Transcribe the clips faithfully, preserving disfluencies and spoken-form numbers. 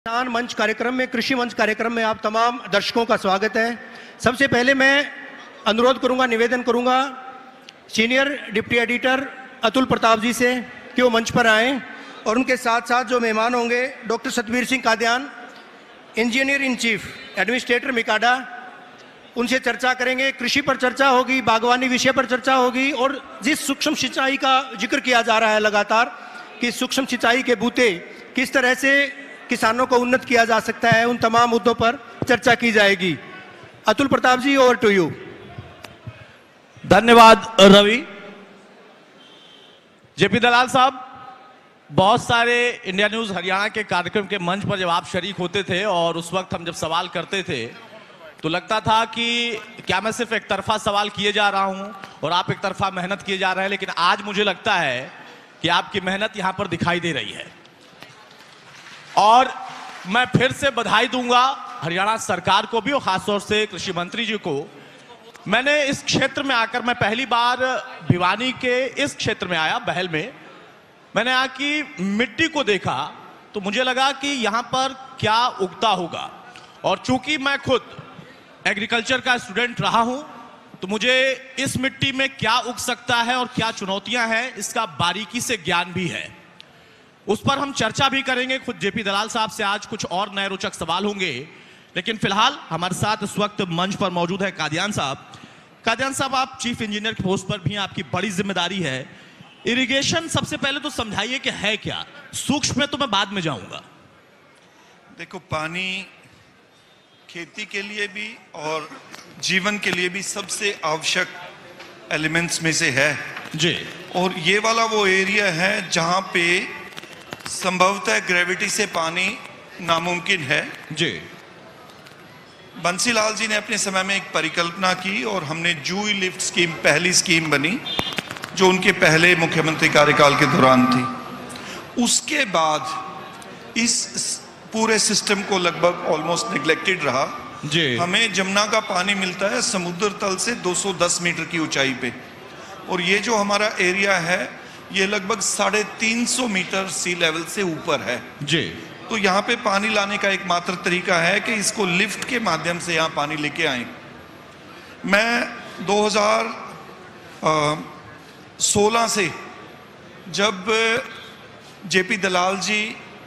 किसान मंच कार्यक्रम में कृषि मंच कार्यक्रम में आप तमाम दर्शकों का स्वागत है। सबसे पहले मैं अनुरोध करूंगा, निवेदन करूंगा senior deputy editor Atul Pratap ji से कि वो मंच पर आएं और उनके साथ साथ जो मेहमान होंगे doctor Satbir Singh Kadian, engineer in chief, administrator MICADA, उनसे चर्चा करेंगे। कृषि पर चर्चा होगी, बागवानी विषय पर चर्चा होगी और जिस सूक्ष्म सिंचाई का जिक्र किया जा रहा है लगातार कि सूक्ष्म सिंचाई के बूते किस तरह से किसानों को उन्नत किया जा सकता है, उन तमाम मुद्दों पर चर्चा की जाएगी। Atul Pratap ji, over to you. धन्यवाद रवि। जेपी दलाल साहब, बहुत सारे इंडिया न्यूज हरियाणा के कार्यक्रम के मंच पर जब आप शरीक होते थे और उस वक्त हम जब सवाल करते थे तो लगता था कि क्या मैं सिर्फ एक तरफा सवाल किए जा रहा हूं और आप एक तरफा मेहनत किए जा रहे हैं, लेकिन आज मुझे लगता है कि आपकी मेहनत यहां पर दिखाई दे रही है। और मैं फिर से बधाई दूंगा हरियाणा सरकार को भी और खासतौर से कृषि मंत्री जी को। मैंने इस क्षेत्र में आकर, मैं पहली बार भिवानी के इस क्षेत्र में आया, बहल में, मैंने यहाँ की मिट्टी को देखा तो मुझे लगा कि यहाँ पर क्या उगता होगा। और चूंकि मैं खुद एग्रीकल्चर का स्टूडेंट रहा हूं तो मुझे इस मिट्टी में क्या उग सकता है और क्या चुनौतियां हैं इसका बारीकी से ज्ञान भी है। उस पर हम चर्चा भी करेंगे। खुद जेपी दलाल साहब से आज कुछ और नए रोचक सवाल होंगे, लेकिन फिलहाल हमारे साथ इस वक्त मंच पर मौजूद है कादियान साहब। कादियान साहब, आप चीफ इंजीनियर की पोस्ट पर भी हैं, आपकी बड़ी जिम्मेदारी है। इरिगेशन सबसे पहले तो समझाइए कि है क्या। सूक्ष्म में तो मैं बाद में जाऊंगा। देखो, पानी खेती के लिए भी और जीवन के लिए भी सबसे आवश्यक एलिमेंट्स में से है जी। और ये वाला वो एरिया है जहां पे संभवतः ग्रेविटी से पानी नामुमकिन है जी। बंसीलाल जी ने अपने समय में एक परिकल्पना की और हमने जूई लिफ्ट स्कीम, पहली स्कीम बनी जो उनके पहले मुख्यमंत्री कार्यकाल के दौरान थी। उसके बाद इस पूरे सिस्टम को लगभग ऑलमोस्ट नेग्लेक्टेड रहा जी। हमें जमुना का पानी मिलता है समुद्र तल से दो सौ दस मीटर की ऊंचाई पे, और ये जो हमारा एरिया है ये लगभग साढ़े तीन सौ मीटर सी लेवल से ऊपर है जी। तो यहाँ पे पानी लाने का एक मात्र तरीका है कि इसको लिफ्ट के माध्यम से यहाँ पानी लेके आए। मैं दो हज़ार सोलह से, जब जेपी दलाल जी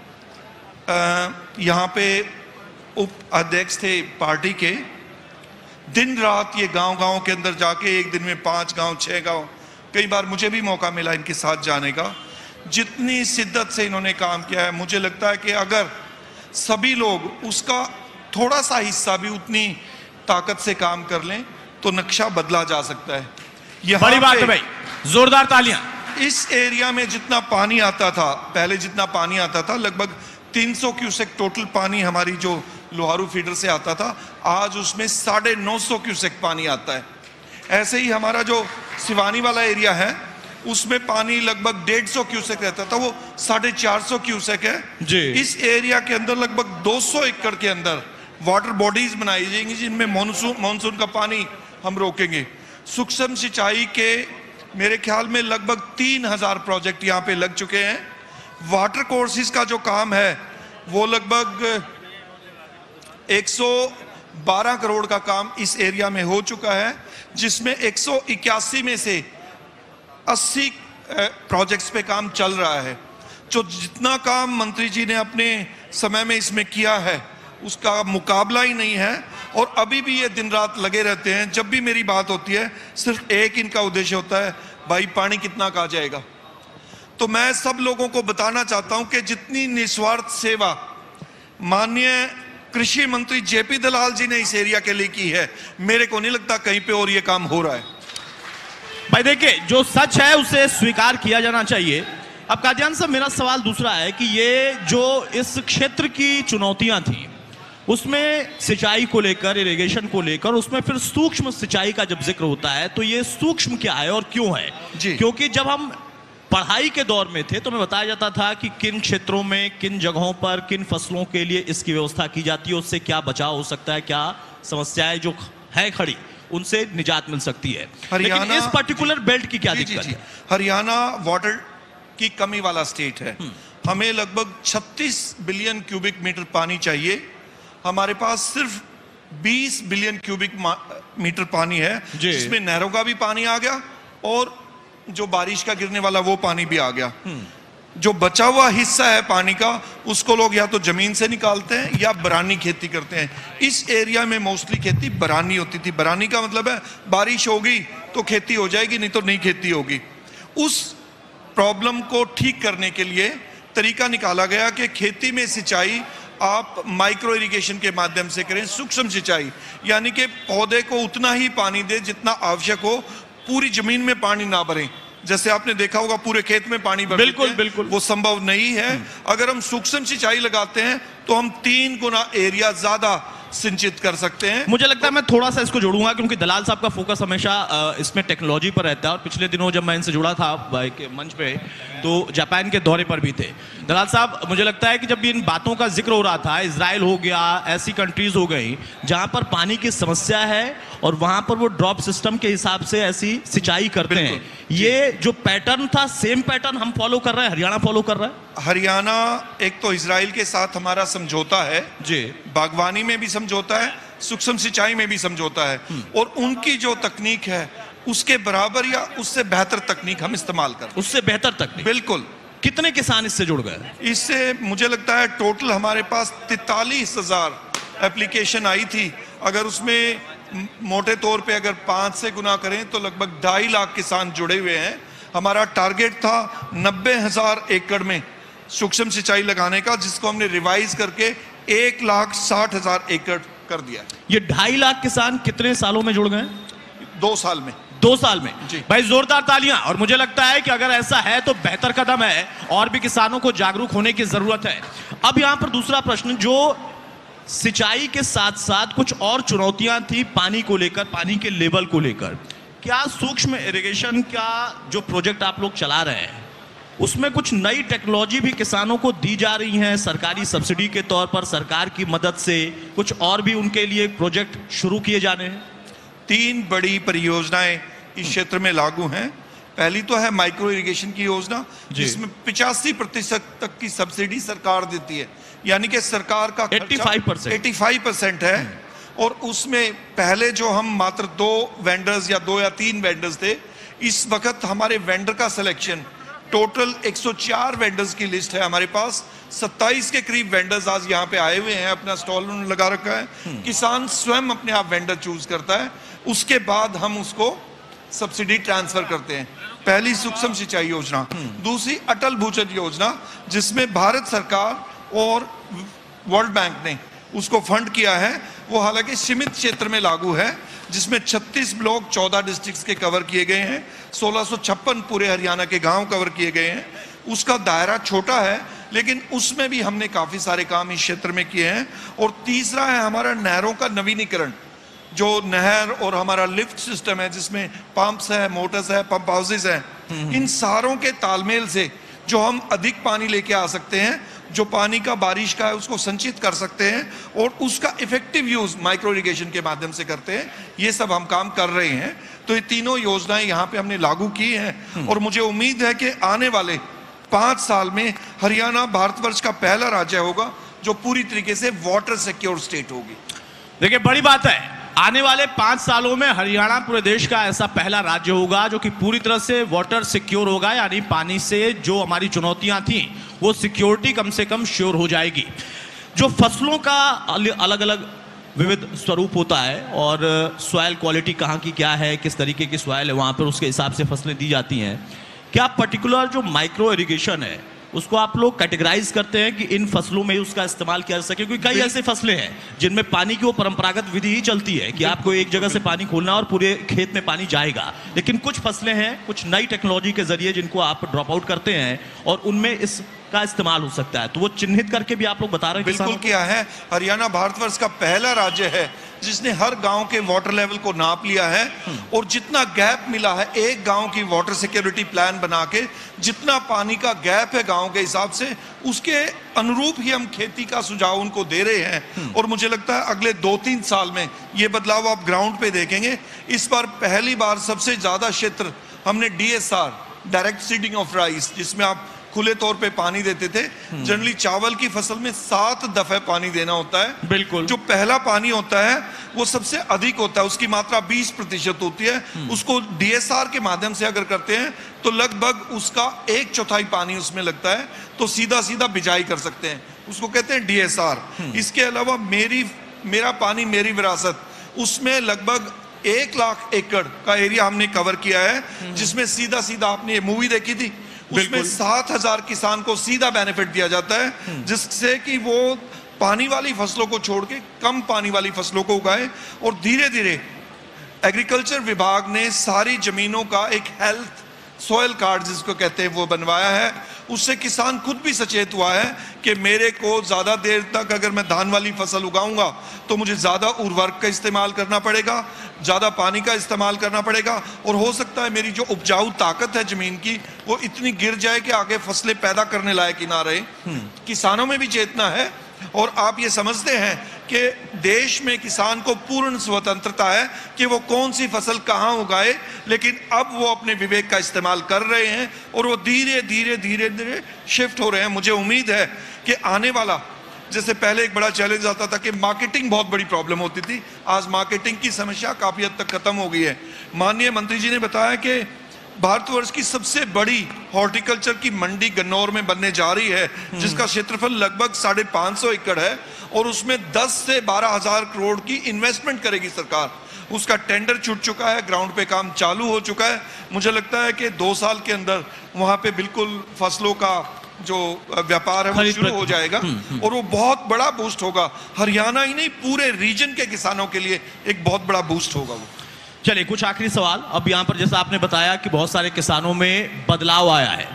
यहाँ पे उप अध्यक्ष थे पार्टी के, दिन रात ये गांव-गांव के अंदर जाके, एक दिन में पांच गांव, छह गांव, कई बार मुझे भी मौका मिला इनके साथ जाने का। जितनी शिद्दत से इन्होंने काम किया है, मुझे लगता है कि अगर सभी लोग उसका थोड़ा सा हिस्सा भी उतनी ताकत से काम कर लें तो नक्शा बदला जा सकता है। बड़ी बात है भाई, जोरदार तालियां। इस एरिया में जितना पानी आता था पहले, जितना पानी आता था लगभग तीन सौ क्यूसेक टोटल पानी हमारी जो लोहारू फीडर से आता था, आज उसमें साढ़े नौ सौ क्यूसेक पानी आता है। ऐसे ही हमारा जो सिवानी वाला एरिया है उसमें पानी लगभग डेढ़ सौ क्यूसेक रहता था, वो साढ़े चार सौ क्यूसेक है जी। इस एरिया के अंदर लगभग दो सौ एकड़ के अंदर वाटर बॉडीज बनाई जाएंगी जिनमें मानसून मानसून का पानी हम रोकेंगे। सूक्ष्म सिंचाई के मेरे ख्याल में लगभग तीन हजार प्रोजेक्ट यहाँ पे लग चुके हैं। वाटर कोर्सेज का जो काम है वो लगभग एक सौ बारह करोड़ का काम इस एरिया में हो चुका है, जिसमें एक सौ इक्यासी में से अस्सी प्रोजेक्ट्स पे काम चल रहा है। जो जितना काम मंत्री जी ने अपने समय में इसमें किया है उसका मुकाबला ही नहीं है, और अभी भी ये दिन रात लगे रहते हैं। जब भी मेरी बात होती है सिर्फ एक इनका उद्देश्य होता है, भाई पानी कितना कहा जाएगा। तो मैं सब लोगों को बताना चाहता हूं कि जितनी निस्वार्थ सेवा माननीय कृषि मंत्री जेपी दलाल जी ने इस एरिया के लिए की है, मेरे को नहीं लगता कहीं पे और ये काम हो रहा है। भाई देखिए, जो सच है उसे स्वीकार किया जाना चाहिए। अब कादियान साहब, मेरा सवाल दूसरा है कि ये जो इस क्षेत्र की चुनौतियां थी उसमें सिंचाई को लेकर, इरिगेशन को लेकर, उसमें फिर सूक्ष्म सिंचाई का जब जिक्र होता है तो ये सूक्ष्म क्या है और क्यों है जी। क्योंकि जब हम पढ़ाई के दौर में थे तो हमें बताया जाता था कि किन क्षेत्रों में, किन जगहों पर, किन फसलों के लिए इसकी व्यवस्था की जाती है, उससे क्या बचाव हो सकता है, क्या समस्याएं जो है खड़ी उनसे निजात मिल सकती है। लेकिन इस पर्टिकुलर बेल्ट की क्या दिक्कत है? हरियाणा वाटर की कमी वाला स्टेट है हमें लगभग छत्तीस बिलियन क्यूबिक मीटर पानी चाहिए। हमारे पास सिर्फ बीस बिलियन क्यूबिक मीटर पानी है, जिसमें नहरों का भी पानी आ गया और जो बारिश का गिरने वाला वो पानी भी आ गया। जो बचा हुआ हिस्सा है पानी का, उसको लोग या तो जमीन से निकालते हैं या बरानी खेती करते हैं। इस एरिया में मोस्टली खेती बरानी होती थी। बरानी का मतलब है बारिश होगी तो खेती हो जाएगी, नहीं तो नहीं खेती होगी। उस प्रॉब्लम को ठीक करने के लिए तरीका निकाला गया कि खेती में सिंचाई आप माइक्रो इरिगेशन के माध्यम से करें, सूक्ष्म सिंचाई, यानी कि पौधे को उतना ही पानी दे जितना आवश्यक हो, पूरी जमीन में पानी ना भरें। जैसे आपने देखा होगा पूरे खेत में पानी भर बिल्कुल देते हैं, बिल्कुल वो संभव नहीं है। अगर हम सूक्ष्म सिंचाई लगाते हैं तो हम तीन गुना एरिया ज्यादा सिंचित कर सकते हैं। मुझे लगता है मैं थोड़ा सा इसको जोड़ूंगा, क्योंकि दलाल साहब का फोकस हमेशा इसमें टेक्नोलॉजी पर रहता है, और पिछले दिनों जब मैं इनसे जुड़ा था के मंच पे, तो जापान के दौरे पर भी थे दलाल साहब। मुझे लगता है कि जब भी इन बातों का जिक्र हो रहा था, इजराइल हो गया, ऐसी कंट्रीज हो गई जहां पर पानी की समस्या है और वहां पर वो ड्रॉप सिस्टम के हिसाब से ऐसी सिंचाई करते हैं। ये जो पैटर्न था, सेम पैटर्न हम फॉलो कर रहे हैं, हरियाणा फॉलो कर रहा है। हरियाणा एक तो इजराइल के साथ हमारा समझौता है जी, बागवानी में भी समझौता है, सूक्ष्म सिंचाई में भी समझौता है, और उनकी जो तकनीक है उसके बराबर या उससे बेहतर तकनीक हम इस्तेमाल कर, उससे बेहतर तकनीक। बिल्कुल। कितने किसान इससे जुड़ गए? इससे मुझे लगता है टोटल हमारे पास तैतालीस हजार एप्लीकेशन आई थी। अगर उसमें मोटे तौर पे अगर पांच से गुना करें तो लगभग ढाई लाख किसान जुड़े हुए हैं। हमारा टारगेट था नब्बे हजार एकड़ में सूक्ष्म सिंचाई लगाने का, जिसको हमने रिवाइज करके एक लाख साठ हजार एकड़ कर दिया। ये ढाई लाख किसान कितने सालों में जुड़ गए? दो साल में। दो साल में जी। भाई जोरदार तालियां। और मुझे लगता है कि अगर ऐसा है तो बेहतर कदम है, और भी किसानों को जागरूक होने की जरूरत है। अब यहां पर दूसरा प्रश्न, जो सिंचाई के साथ साथ कुछ और चुनौतियां थी पानी को लेकर, पानी के लेवल को लेकर, क्या सूक्ष्म इरिगेशन का जो प्रोजेक्ट आप लोग चला रहे हैं उसमें कुछ नई टेक्नोलॉजी भी किसानों को दी जा रही है सरकारी सब्सिडी के तौर पर, सरकार की मदद से कुछ और भी उनके लिए प्रोजेक्ट शुरू किए जा रहे हैं? तीन बड़ी परियोजनाएं इस क्षेत्र में लागू हैं। पहली तो है माइक्रो इरिगेशन की योजना, जिसमें पिचासी प्रतिशत तक की सब्सिडी सरकार देती है, यानी कि सरकार का पचासी परसेंट पचासी परसेंट है। और उसमें पहले जो हम मात्र दो वेंडर्स या दो या तीन वेंडर्स थे, इस वक्त हमारे वेंडर का सिलेक्शन टोटल एक सौ चार वेंडर्स की लिस्ट है हमारे पास। सत्ताईस के करीब वेंडर्स आज यहाँ पे आए हुए हैं, अपना स्टॉल उन्होंने लगा रखा है। किसान स्वयं अपने आप वेंडर चूज करता है, उसके बाद हम उसको सब्सिडी ट्रांसफर करते हैं। पहली सूक्ष्म सिंचाई योजना। दूसरी अटल भूजल योजना, जिसमें भारत सरकार और वर्ल्ड बैंक ने उसको फंड किया है। वो हालांकि सीमित क्षेत्र में लागू है, जिसमें छत्तीस ब्लॉक चौदह डिस्ट्रिक्ट्स के कवर किए गए हैं, सोलह सौ छप्पन पूरे हरियाणा के गांव कवर किए गए हैं। उसका दायरा छोटा है, लेकिन उसमें भी हमने काफी सारे काम इस क्षेत्र में किए हैं। और तीसरा है हमारा नहरों का नवीनीकरण, जो नहर और हमारा लिफ्ट सिस्टम है, जिसमें पंप्स है, मोटर्स है, पंप हाउसेस है, इन सारों के तालमेल से जो हम अधिक पानी लेके आ सकते हैं, जो पानी का बारिश का है उसको संचित कर सकते हैं और उसका इफेक्टिव यूज माइक्रो इरिगेशन के माध्यम से करते हैं। ये सब हम काम कर रहे हैं। तो ये तीनों योजनाएं यहाँ पे हमने लागू की हैं, और मुझे उम्मीद है कि आने वाले पांच साल में हरियाणा भारतवर्ष का पहला राज्य होगा जो पूरी तरीके से वाटर सिक्योर स्टेट होगी। देखिए, बड़ी बात है, आने वाले पांच सालों में हरियाणा पूरे देश का ऐसा पहला राज्य होगा जो कि पूरी तरह से वाटर सिक्योर होगा, यानी पानी से जो हमारी चुनौतियां थी वो सिक्योरिटी कम से कम श्योर हो जाएगी। जो फसलों का अलग अलग विविध स्वरूप होता है, और सॉइल क्वालिटी कहाँ की क्या है, किस तरीके की सॉइल है, वहाँ पर उसके हिसाब से फसलें दी जाती हैं। क्या पर्टिकुलर जो माइक्रो इरिगेशन है उसको आप लोग कैटेगराइज करते हैं कि इन फसलों में उसका इस्तेमाल किया जा सके? क्योंकि कई ऐसे फसलें हैं जिनमें पानी की वो परंपरागत विधि ही चलती है कि आपको एक जगह से पानी खोलना और पूरे खेत में पानी जाएगा, लेकिन कुछ फसलें हैं कुछ नई टेक्नोलॉजी के जरिए जिनको आप ड्रॉप आउट करते हैं और उनमें इसका इस्तेमाल हो सकता है, तो वो चिन्हित करके भी आप लोग बता रहे हैं? बिल्कुल किया है। हरियाणा भारतवर्ष का पहला राज्य है जिसने हर गांव के वाटर लेवल को नाप लिया है, और जितना गैप मिला है एक गांव की वाटर सिक्योरिटी प्लान बना के, जितना पानी का गैप है गांव के हिसाब से, उसके अनुरूप ही हम खेती का सुझाव उनको दे रहे हैं। और मुझे लगता है अगले दो तीन साल में ये बदलाव आप ग्राउंड पे देखेंगे। इस बार पहली बार सबसे ज्यादा क्षेत्र हमने D S R, direct seeding of rice, जिसमें आप खुले तौर पे पानी देते थे। जनरली चावल की फसल में सात दफे पानी देना होता है। बिल्कुल। जो पहला पानी होता है वो सबसे अधिक होता है, उसकी मात्रा बीस प्रतिशत होती है। उसको डीएसआर के माध्यम से अगर करते हैं तो लगभग उसका एक चौथाई पानी उसमें लगता है, तो सीधा सीधा बिजाई कर सकते हैं, उसको कहते हैं डीएसआर। इसके अलावा मेरी मेरा पानी मेरी विरासत, उसमें लगभग एक लाख एकड़ का एरिया हमने कवर किया है, जिसमें सीधा सीधा आपने ये मूवी देखी थी, उसमें सात हजार किसान को सीधा बेनिफिट दिया जाता है, जिससे कि वो पानी वाली फसलों को छोड़ के कम पानी वाली फसलों को उगाए। और धीरे धीरे एग्रीकल्चर विभाग ने सारी जमीनों का एक हेल्थ सॉइल कार्ड जिसको कहते हैं वो बनवाया है। उससे किसान खुद भी सचेत हुआ है कि मेरे को ज़्यादा देर तक अगर मैं धान वाली फसल उगाऊंगा तो मुझे ज़्यादा उर्वरक का इस्तेमाल करना पड़ेगा, ज़्यादा पानी का इस्तेमाल करना पड़ेगा, और हो सकता है मेरी जो उपजाऊ ताकत है ज़मीन की वो इतनी गिर जाए कि आगे फसलें पैदा करने लायक ही ना रहे। किसानों में भी चेतना है, और आप ये समझते हैं कि देश में किसान को पूर्ण स्वतंत्रता है कि वो कौन सी फसल कहाँ उगाए, लेकिन अब वो अपने विवेक का इस्तेमाल कर रहे हैं और वो धीरे धीरे धीरे धीरे शिफ्ट हो रहे हैं। मुझे उम्मीद है कि आने वाला, जैसे पहले एक बड़ा चैलेंज आता था कि मार्केटिंग बहुत बड़ी प्रॉब्लम होती थी, आज मार्केटिंग की समस्या काफ़ी हद तक खत्म हो गई है। माननीय मंत्री जी ने बताया कि भारतवर्ष की सबसे बड़ी हॉर्टिकल्चर की मंडी गन्नौर में बनने जा रही है, जिसका क्षेत्रफल लगभग साढ़े पाँच सौ एकड़ है, और उसमें दस से बारह हजार करोड़ की इन्वेस्टमेंट करेगी सरकार। उसका टेंडर छूट चुका है, ग्राउंड पे काम चालू हो चुका है। मुझे लगता है कि दो साल के अंदर वहाँ पे बिल्कुल फसलों का जो व्यापार है वो शुरू हो जाएगा, और वो बहुत बड़ा बूस्ट होगा। हरियाणा ही नहीं, पूरे रीजन के किसानों के लिए एक बहुत बड़ा बूस्ट होगा वो। चलिए, कुछ आखिरी सवाल। अब यहाँ पर जैसा आपने बताया कि बहुत सारे किसानों में बदलाव आया है,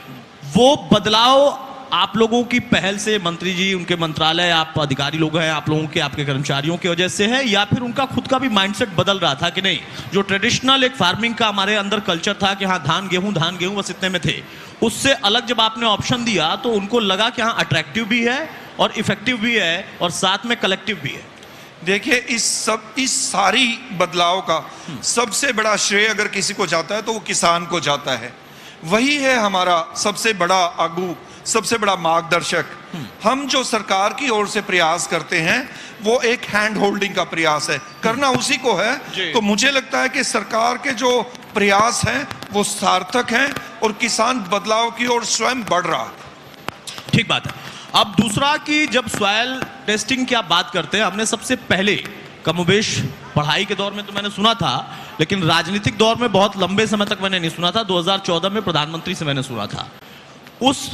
वो बदलाव आप लोगों की पहल से, मंत्री जी, उनके मंत्रालय, आप अधिकारी लोग हैं, आप लोगों के, आपके कर्मचारियों की वजह से है, या फिर उनका खुद का भी माइंडसेट बदल रहा था कि नहीं, जो ट्रेडिशनल एक फार्मिंग का हमारे अंदर कल्चर था कि हाँ धान गेहूं धान गेहूं बस इतने में थे, उससे अलग जब आपने ऑप्शन दिया तो उनको लगा कि हाँ अट्रैक्टिव भी है और इफेक्टिव भी है और साथ में कलेक्टिव भी है? देखिए, इस सब इस सारी बदलाव का सबसे बड़ा श्रेय अगर किसी को जाता है तो वो किसान को जाता है। वही है हमारा सबसे बड़ा आगू, सबसे बड़ा मार्गदर्शक। हम जो सरकार की ओर से प्रयास करते हैं वो एक हैंड होल्डिंग का प्रयास है, करना उसी को है। तो मुझे लगता है कि सरकार के जो प्रयास हैं वो सार्थक हैं और किसान बदलाव की ओर स्वयं बढ़ रहा है। ठीक बात है। अब दूसरा कि जब सॉइल टेस्टिंग की आप बात करते हैं, हमने सबसे पहले कमोबेश पढ़ाई के दौर में तो मैंने सुना था, लेकिन राजनीतिक दौर में बहुत लंबे समय तक मैंने नहीं सुना था। दो हज़ार चौदह में प्रधानमंत्री से मैंने सुना था। उस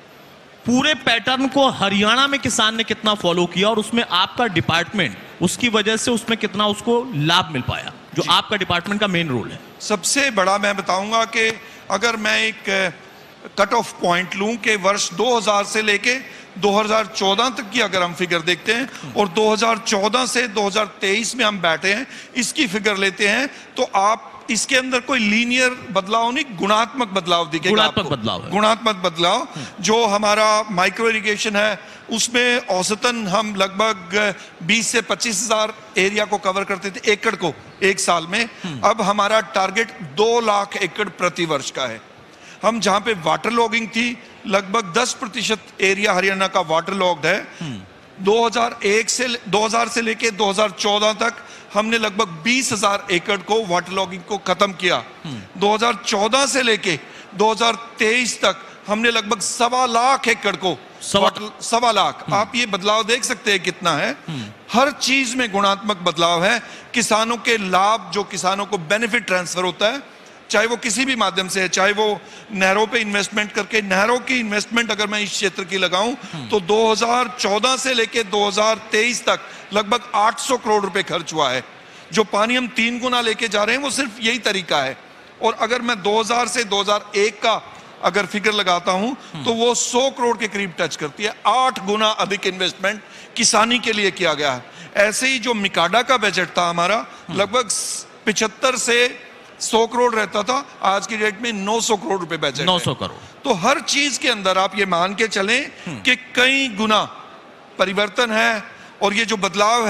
पूरे पैटर्न को हरियाणा में किसान ने कितना फॉलो किया और उसमें आपका डिपार्टमेंट, उसकी वजह से उसमें कितना उसको लाभ मिल पाया, जो आपका डिपार्टमेंट का मेन रोल है? सबसे बड़ा मैं बताऊंगा कि अगर मैं एक कट ऑफ पॉइंट लूं कि वर्ष दो हज़ार से लेके दो हज़ार चौदह तक की अगर हम फिगर देखते हैं और दो हज़ार चौदह से दो हज़ार तेईस में हम बैठे हैं, इसकी फिगर लेते हैं, तो आप इसके अंदर कोई लीनियर बदलाव नहीं, गुणात्मक बदलाव दिखेगा। गुणात्मक बदलाव है। गुणात्मक बदलाव। जो हमारा माइक्रो इरिगेशन है उसमें औसतन हम लगभग बीस से पच्चीस हजार एरिया को कवर करते थे, एकड़ को, एक साल में। अब हमारा टारगेट दो लाख एकड़ प्रति वर्ष का है। हम जहां पे वाटर लॉगिंग थी, लगभग दस प्रतिशत एरिया हरियाणा का वाटर लॉग्ड है। दो हज़ार एक से दो हज़ार से लेके दो हज़ार चौदह तक हमने लगभग बीस हजार एकड़ को वाटर लॉगिंग को खत्म किया। दो हज़ार चौदह से लेके दो हज़ार तेईस तक हमने लगभग सवा लाख एकड़ को सवा सवा लाख आप ये बदलाव देख सकते हैं कितना है। हर चीज में गुणात्मक बदलाव है। किसानों के लाभ, जो किसानों को बेनिफिट ट्रांसफर होता है, चाहे वो किसी भी माध्यम से है, चाहे वो नहरों पे इन्वेस्टमेंट करके, नहरों की इन्वेस्टमेंट अगर मैं इस क्षेत्र की लगाऊं तो दो हज़ार चौदह से लेके दो हज़ार तेईस तक लगभग आठ सौ करोड़ रुपए खर्च हुआ है। जो पानी हम तीन गुना लेके जा रहे हैं वो सिर्फ यही तरीका है। और अगर मैं दो हज़ार से दो हज़ार एक का अगर फिगर लगाता हूं तो वो सौ करोड़ के करीब टच करती है। आठ गुना अधिक इन्वेस्टमेंट किसानी के लिए किया गया है। ऐसे ही जो मिकाडा का बजट था हमारा, लगभग पिछहत्तर से सौ करोड़ रहता था, आज की डेट में नौ सौ करोड़ रुपए बजट नौ सौ करोड़। तो हर चीज के अंदर आप ये मान के चलें कि कई गुना परिवर्तन है। और ये जो बदलाव है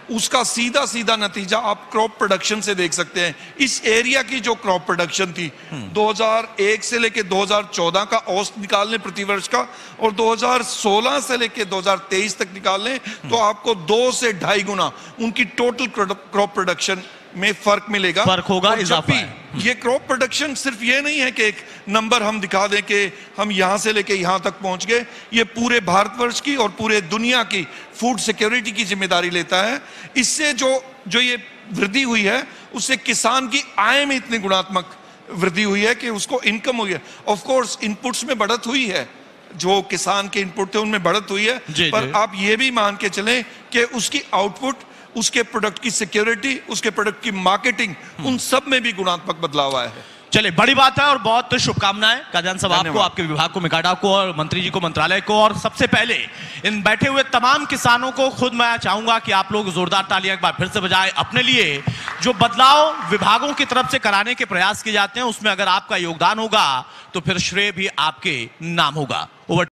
उसका सीधा सीधा नतीजा आप क्रॉप प्रोडक्शन से देख सकते हैं। इस एरिया की जो क्रॉप प्रोडक्शन थी दो हज़ार एक से लेके दो हज़ार चौदह का औसत निकाल लें प्रति वर्ष का, और दो हज़ार सोलह से लेके दो हज़ार तेईस तक निकाल लें, तो आपको दो से ढाई गुना उनकी टोटल क्रॉप प्रोडक्शन में फर्क मिलेगा, फर्क होगा, और जब इजाफा भी है। ये क्रॉप प्रोडक्शन सिर्फ ये नहीं है कि एक नंबर हम दिखा दें कि हम यहां से लेके यहां तक पहुंच गए, ये पूरे भारतवर्ष की और पूरे दुनिया की फूड सिक्योरिटी की जिम्मेदारी लेता है। इससे जो जो ये वृद्धि हुई है उससे किसान की आय में इतनी गुणात्मक वृद्धि हुई है कि उसको इनकम हुई है। ऑफ कोर्स इनपुट्स में बढ़त हुई है, जो किसान के इनपुट थे उनमें बढ़त हुई है, जी, पर जी। आप ये भी मान के चलें कि उसकी आउटपुट, उसके प्रोडक्ट की सिक्योरिटी, उसके प्रोडक्ट की मार्केटिंग, उन सब में भी गुणात्मक बदलाव आया है। चलिए, बड़ी बात है और बहुत शुभकामनाएं कादियान साहब आपको, धन्यवाद। आपके विभाग को, मिकाडा को और मंत्री जी को, मंत्रालय को। और सबसे पहले इन बैठे हुए तमाम किसानों को खुद मैं चाहूंगा कि आप लोग जोरदार तालियां एक बार फिर से बजाएं अपने लिए। जो बदलाव विभागों की तरफ से कराने के प्रयास किए जाते हैं उसमें अगर आपका योगदान होगा तो फिर श्रेय भी आपके नाम होगा। ओवर